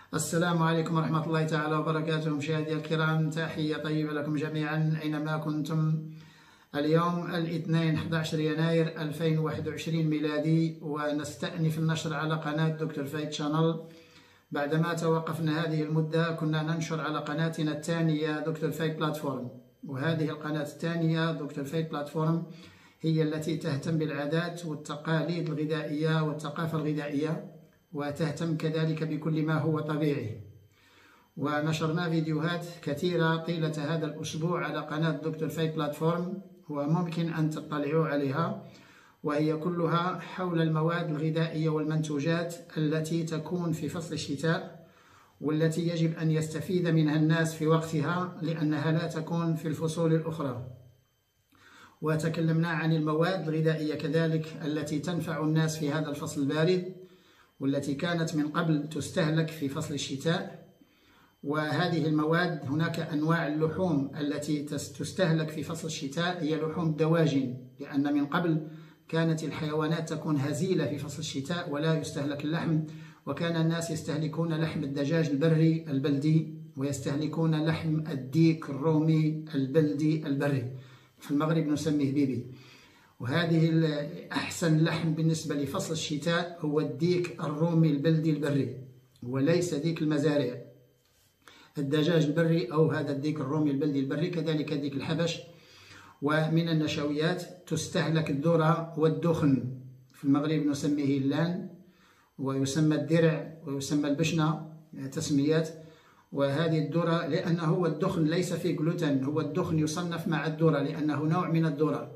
السلام عليكم ورحمة الله تعالى وبركاته. مشاهدي الكرام، تحية طيبة لكم جميعا أينما كنتم. اليوم الاثنين 11 يناير 2021 ميلادي، ونستأنف النشر على قناة دكتور فايد شانل. بعدما توقفنا هذه المدة كنا ننشر على قناتنا الثانية دكتور فايد بلاتفورم، وهذه القناة الثانية دكتور فايد بلاتفورم هي التي تهتم بالعادات والتقاليد الغذائية والثقافة الغذائية، وتهتم كذلك بكل ما هو طبيعي. ونشرنا فيديوهات كثيرة طيلة هذا الأسبوع على قناة دكتور فايد بلاتفورم، وممكن أن تطلعوا عليها، وهي كلها حول المواد الغذائية والمنتوجات التي تكون في فصل الشتاء، والتي يجب أن يستفيد منها الناس في وقتها لأنها لا تكون في الفصول الأخرى. وتكلمنا عن المواد الغذائية كذلك التي تنفع الناس في هذا الفصل البارد، والتي كانت من قبل تستهلك في فصل الشتاء. وهذه المواد هناك أنواع اللحوم التي تستهلك في فصل الشتاء هي لحوم الدواجن، لأن من قبل كانت الحيوانات تكون هزيلة في فصل الشتاء ولا يستهلك اللحم، وكان الناس يستهلكون لحم الدجاج البري البلدي، ويستهلكون لحم الديك الرومي البلدي البري، في المغرب نسميه بيبي. وهذه أحسن لحم بالنسبة لفصل الشتاء هو الديك الرومي البلدي البري، وليس ديك المزارع. الدجاج البري أو هذا الديك الرومي البلدي البري، كذلك ديك الحبش. ومن النشويات تستهلك الذرة والدخن، في المغرب نسميه اللان، ويسمى الدرع، ويسمى البشنة، تسميات. وهذه الذرة لأنه هو الدخن ليس فيه جلوتين، هو الدخن يصنف مع الذرة لأنه نوع من الذرة،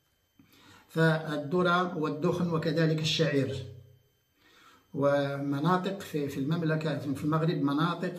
فالذرة والدخن وكذلك الشعير. ومناطق في المملكة في المغرب مناطق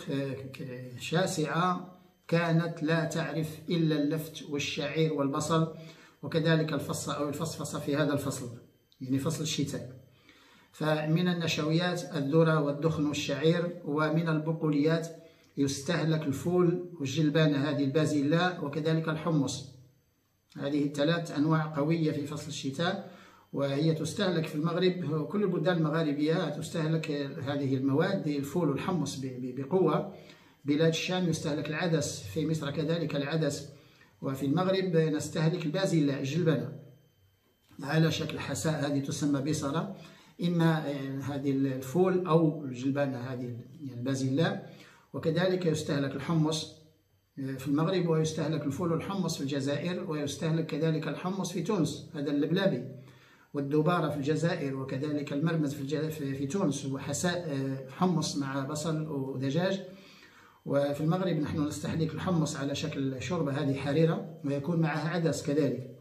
شاسعة كانت لا تعرف إلا اللفت والشعير والبصل، وكذلك الفص أو الفصفصة في هذا الفصل، يعني فصل الشتاء. فمن النشويات الذرة والدخن والشعير. ومن البقوليات يستهلك الفول والجلبانة، هذه البازيلا، وكذلك الحمص. هذه الثلاث أنواع قوية في فصل الشتاء، وهي تستهلك في المغرب. كل البلدان المغاربية تستهلك هذه المواد، الفول والحمص بقوة. بلاد الشام يستهلك العدس، في مصر كذلك العدس، وفي المغرب نستهلك البازيلا الجلبنة على شكل حساء، هذه تسمى بصرة. إما هذه الفول أو الجلبنة، هذه البازيلا. وكذلك يستهلك الحمص في المغرب، ويستهلك الفول والحمص في الجزائر، ويستهلك كذلك الحمص في تونس، هذا اللبلابي، والدبارة في الجزائر، وكذلك المرمز في تونس، وحساء حمص مع بصل ودجاج. وفي المغرب نحن نستهلك الحمص على شكل شوربة، هذه حريرة، ويكون معها عدس كذلك.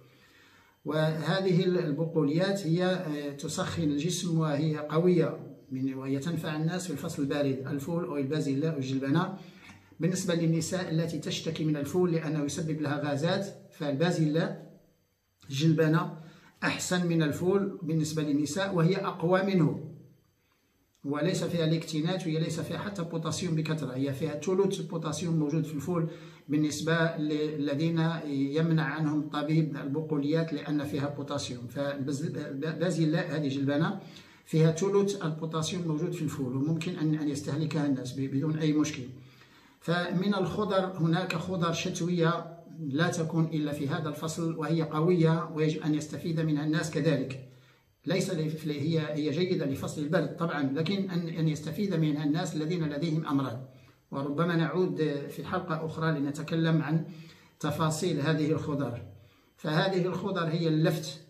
وهذه البقوليات هي تسخن الجسم، وهي قوية، وهي تنفع الناس في الفصل البارد، الفول أو البازيلا والجلبنة. بالنسبة للنساء التي تشتكي من الفول لأنه يسبب لها غازات، فالبازيلا الجلبنة أحسن من الفول بالنسبة للنساء، وهي أقوى منه، وليس فيها لاكتينات، وهي ليس فيها حتى بوتاسيوم بكثرة، هي فيها ثلث البوتاسيوم موجود في الفول بالنسبة للذين يمنع عنهم الطبيب البقوليات لأن فيها بوتاسيوم. فالبازيلا هذه جلبنة فيها ثلث البوتاسيوم موجود في الفول، وممكن أن يستهلكها الناس بدون أي مشكل. فمن الخضر هناك خضر شتوية لا تكون إلا في هذا الفصل، وهي قوية ويجب أن يستفيد منها الناس كذلك. ليس هي جيدة لفصل البرد طبعا، لكن أن يستفيد منها الناس الذين لديهم أمراض. وربما نعود في حلقة أخرى لنتكلم عن تفاصيل هذه الخضر. فهذه الخضر هي اللفت،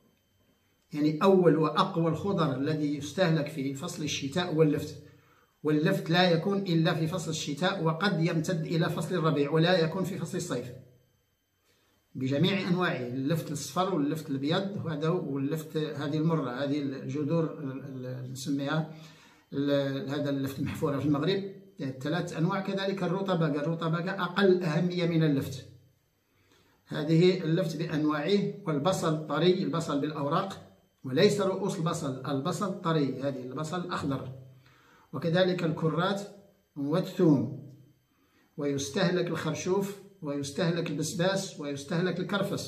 يعني أول وأقوى الخضر الذي يستهلك في فصل الشتاء هو اللفت. واللفت لا يكون إلا في فصل الشتاء، وقد يمتد إلى فصل الربيع، ولا يكون في فصل الصيف بجميع أنواعه، اللفت الأصفر واللفت الأبيض، وهذا واللفت هذه المرة، هذه الجذور نسميها هذا اللفت المحفورة في المغرب، ثلاث أنواع. كذلك الرطبقة أقل أهمية من اللفت. هذه اللفت بأنواعه. والبصل الطري، البصل بالأوراق، وليس رؤوس البصل الطري، هذه البصل الأخضر. وكذلك الكرات والثوم. ويستهلك الخرشوف، ويستهلك البسباس، ويستهلك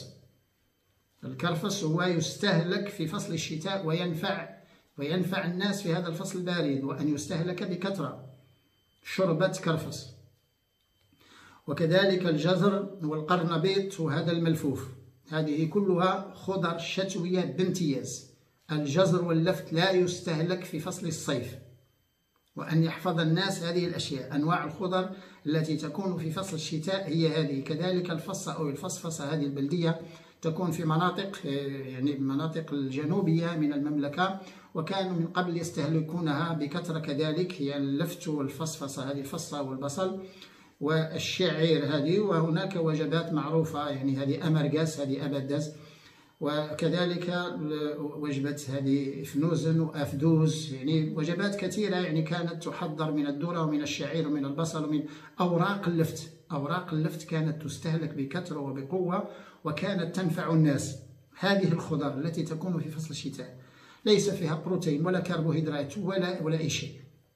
الكرفس هو يستهلك في فصل الشتاء وينفع الناس في هذا الفصل البارد، وأن يستهلك بكثرة. شوربة كرفس. وكذلك الجزر والقرنبيط وهذا الملفوف، هذه كلها خضر شتوية بامتياز. الجزر واللفت لا يستهلك في فصل الصيف، وأن يحفظ الناس هذه الأشياء. أنواع الخضر التي تكون في فصل الشتاء هي هذه. كذلك الفصة أو الفصفصة هذه البلدية تكون في مناطق يعني المناطق الجنوبية من المملكة، وكانوا من قبل يستهلكونها بكثرة كذلك، يعني اللفت والفصفصة هذه الفصة والبصل والشعير هذه. وهناك وجبات معروفة، يعني هذه أمرقاس، هذه أبدز، وكذلك وجبة هذه فنوزن وأفدوز، يعني وجبات كثيرة يعني كانت تحضر من الذرة ومن الشعير ومن البصل ومن أوراق اللفت. أوراق اللفت كانت تستهلك بكثرة وبقوة، وكانت تنفع الناس. هذه الخضر التي تكون في فصل الشتاء ليس فيها بروتين ولا كربوهيدرات ولا أي شيء.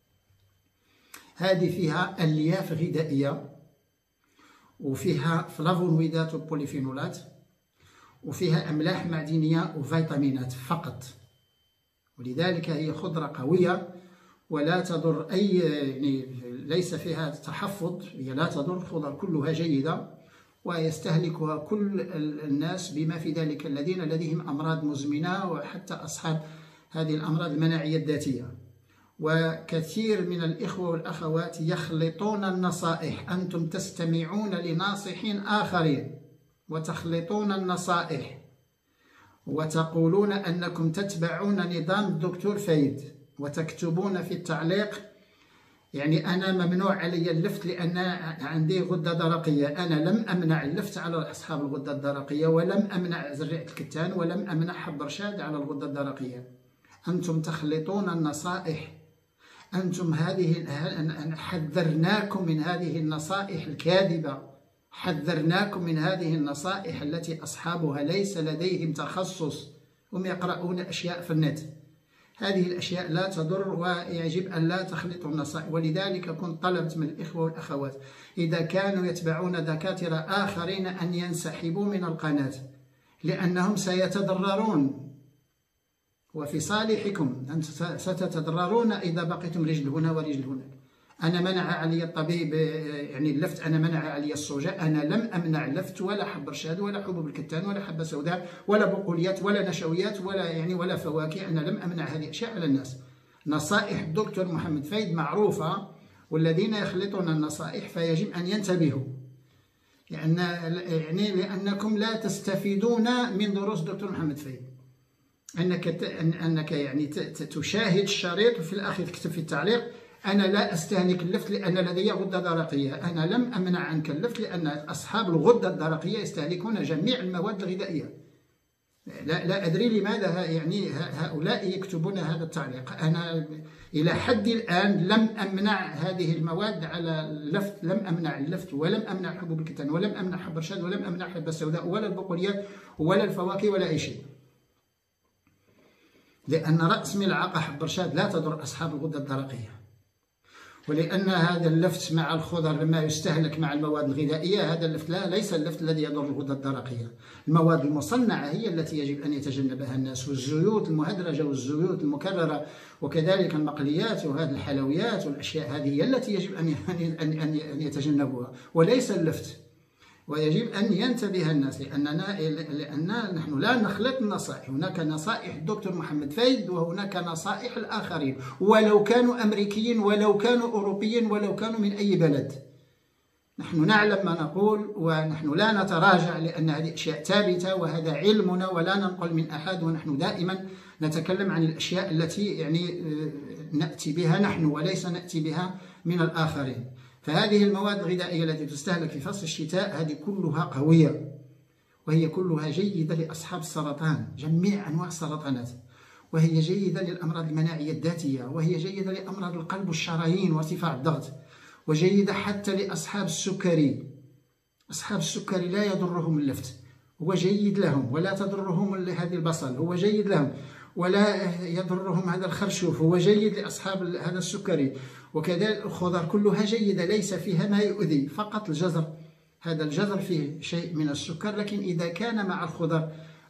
هذه فيها ألياف غذائية، وفيها فلافونويدات وبوليفينولات، وفيها أملاح معدنية وفيتامينات فقط. ولذلك هي خضرة قوية ولا تضر أي، يعني ليس فيها تحفظ، هي لا تضر. الخضر كلها جيدة ويستهلكها كل الناس بما في ذلك الذين لديهم أمراض مزمنة، وحتى أصحاب هذه الأمراض المناعية الذاتية. وكثير من الإخوة والأخوات يخلطون النصائح. أنتم تستمعون لناصحين آخرين وتخلطون النصائح، وتقولون أنكم تتبعون نظام الدكتور فايد، وتكتبون في التعليق يعني أنا ممنوع علي اللفت لأن عندي غدة درقية. أنا لم أمنع اللفت على أصحاب الغدة الدرقية، ولم أمنع زريعة الكتان، ولم أمنع حب رشاد على الغدة الدرقية. أنتم تخلطون النصائح. أنتم حذرناكم من هذه النصائح الكاذبة، حذرناكم من هذه النصائح التي أصحابها ليس لديهم تخصص، هم يقرؤون أشياء في النت. هذه الأشياء لا تضر، ويجب أن لا تخلطوا النصائح. ولذلك كنت طلبت من الإخوة والأخوات إذا كانوا يتبعون دكاترة آخرين أن ينسحبوا من القناة، لأنهم سيتضررون، وفي صالحكم أنتم ستتضررون إذا بقيتم رجل هنا ورجل هنا. أنا منع علي الطبيب يعني اللفت، أنا منع علي الصوجة، أنا لم أمنع اللفت ولا حب رشاد ولا حبوب الكتان ولا حبة سوداء ولا بقوليات ولا نشويات ولا فواكه. أنا لم أمنع هذه الأشياء على الناس. نصائح الدكتور محمد فايد معروفة، والذين يخلطون النصائح فيجب أن ينتبهوا، لأنكم لا تستفيدون من دروس الدكتور محمد فايد. أنك يعني تشاهد الشريط وفي الأخير تكتب في التعليق أنا لا أستهلك اللفت لأن لدي غدة درقية. أنا لم أمنع عنك اللفت لأن أصحاب الغدة الدرقية يستهلكون جميع المواد الغذائية. لا أدري لماذا يعني هؤلاء يكتبون هذا التعليق. أنا إلى حد الآن لم أمنع هذه المواد على اللفت، لم أمنع اللفت ولم أمنع حبوب الكتان ولم أمنع حب الرشاد ولم أمنع حبة السوداء ولا البقوليات ولا الفواكه ولا أي شيء، لأن رأس ملعقة حب الرشاد لا تضر أصحاب الغدة الدرقية. ولأن هذا اللفت مع الخضر لما يستهلك مع المواد الغذائية، هذا اللفت ليس اللفت الذي يضر الغدة الدرقية. المواد المصنعة هي التي يجب أن يتجنبها الناس، والزيوت المهدرجة والزيوت المكررة وكذلك المقليات وهذه الحلويات والأشياء هذه هي التي يجب أن يتجنبوها، وليس اللفت. ويجب أن ينتبه الناس لأننا نحن لا نخلط النصائح. هناك نصائح الدكتور محمد فايد وهناك نصائح الآخرين، ولو كانوا أمريكيين ولو كانوا أوروبيين ولو كانوا من أي بلد. نحن نعلم ما نقول ونحن لا نتراجع، لأن هذه أشياء ثابتة وهذا علمنا ولا ننقل من أحد، ونحن دائما نتكلم عن الأشياء التي يعني نأتي بها نحن وليس نأتي بها من الآخرين. فهذه المواد الغذائية التي تستهلك في فصل الشتاء هذه كلها قوية، وهي كلها جيدة لأصحاب السرطان، جميع أنواع السرطانات، وهي جيدة للأمراض المناعية الذاتية، وهي جيدة لأمراض القلب والشرايين وارتفاع الضغط، وجيدة حتى لأصحاب السكري. أصحاب السكري لا يضرهم اللفت، هو جيد لهم، ولا تضرهم هذه البصل، هو جيد لهم، ولا يضرهم هذا الخرشوف، هو جيد لأصحاب هذا السكري. وكذلك الخضر كلها جيدة ليس فيها ما يؤذي، فقط الجزر، هذا الجزر فيه شيء من السكر، لكن إذا كان مع الخضر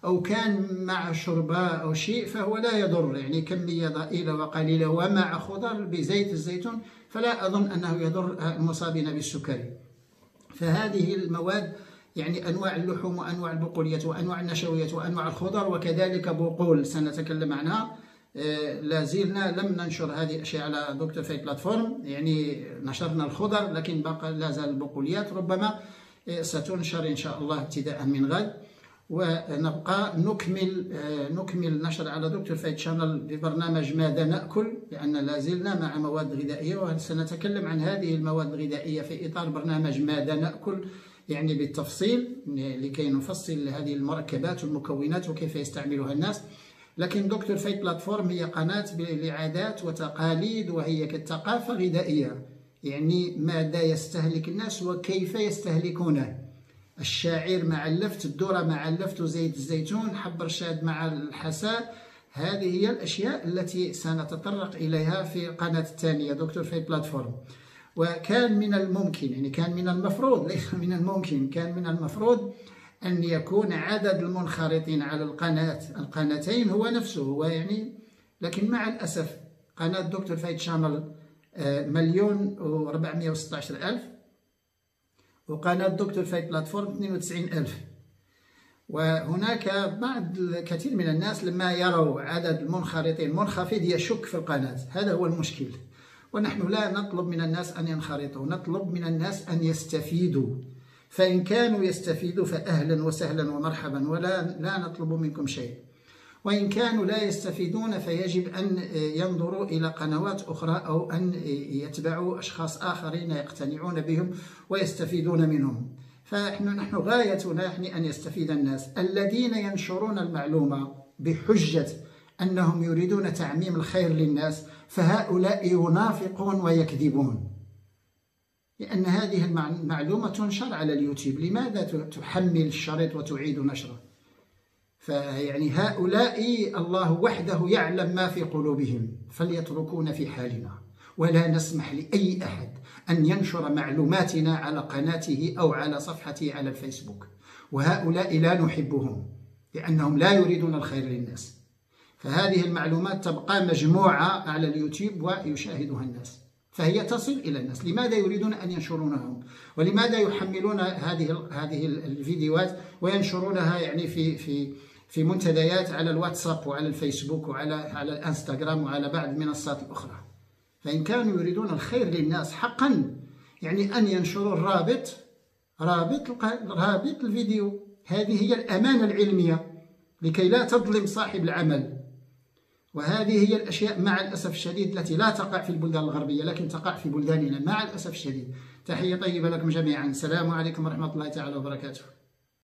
أو كان مع شربة أو شيء فهو لا يضر، يعني كمية ضئيلة وقليلة ومع خضر بزيت الزيتون فلا أظن أنه يضر المصابين بالسكري. فهذه المواد يعني أنواع اللحوم وأنواع البقوليات وأنواع النشويات وأنواع الخضر وكذلك بقول سنتكلم عنها. لازلنا لم ننشر هذه الأشياء على دكتور فايد بلاتفورم، يعني نشرنا الخضر لكن بقى لا زال البقوليات، ربما ستنشر إن شاء الله ابتداء من غد. ونبقى نكمل نشر على دكتور فايد شانل ببرنامج ماذا نأكل، لأن لازلنا مع مواد غذائية وسنتكلم عن هذه المواد الغذائية في إطار برنامج ماذا نأكل، يعني بالتفصيل لكي نفصل هذه المركبات والمكونات وكيف يستعملها الناس. لكن دكتور فايد بلاتفورم هي قناة لعادات وتقاليد وهي كثقافة غذائية، يعني ماذا يستهلك الناس وكيف يستهلكونه. الشعير مع اللفت، الذرة مع اللفت وزيت الزيتون، حب الرشاد مع الحساء، هذه هي الأشياء التي سنتطرق إليها في القناة الثانية دكتور فايد بلاتفورم. وكان من الممكن، يعني كان من المفروض ليس من الممكن، كان من المفروض أن يكون عدد المنخرطين على القناتين هو نفسه، هو يعني، لكن مع الأسف قناة دكتور فايد شانل 1,416,000 وقناة دكتور فايد بلاتفورم 92,000. وهناك كثير من الناس لما يروا عدد المنخرطين منخفض يشك في القناة، هذا هو المشكل. ونحن لا نطلب من الناس أن ينخرطوا، نطلب من الناس أن يستفيدوا، فإن كانوا يستفيدوا فأهلا وسهلا ومرحبا، لا نطلب منكم شيء. وإن كانوا لا يستفيدون فيجب أن ينظروا إلى قنوات أخرى أو أن يتبعوا أشخاص آخرين يقتنعون بهم ويستفيدون منهم. فنحن غايتنا يعني أن يستفيد الناس الذين ينشرون المعلومة بحجة أنهم يريدون تعميم الخير للناس، فهؤلاء ينافقون ويكذبون، لأن هذه المعلومة تنشر على اليوتيوب، لماذا تحمل الشريط وتعيد نشره؟ فيعني هؤلاء الله وحده يعلم ما في قلوبهم، فليتركونا في حالنا، ولا نسمح لأي أحد أن ينشر معلوماتنا على قناته أو على صفحته على الفيسبوك. وهؤلاء لا نحبهم لأنهم لا يريدون الخير للناس. فهذه المعلومات تبقى مجموعة على اليوتيوب ويشاهدها الناس، فهي تصل إلى الناس. لماذا يريدون أن ينشرونها؟ ولماذا يحملون هذه الفيديوهات وينشرونها يعني في منتديات على الواتساب وعلى الفيسبوك وعلى الانستغرام وعلى بعض المنصات الأخرى؟ فإن كانوا يريدون الخير للناس حقا، يعني أن ينشروا رابط الفيديو. هذه هي الأمانة العلمية لكي لا تظلم صاحب العمل. وهذه هي الأشياء مع الأسف الشديد التي لا تقع في البلدان الغربية لكن تقع في بلداننا مع الأسف الشديد. تحية طيبة لكم جميعا، السلام عليكم ورحمة الله تعالى وبركاته.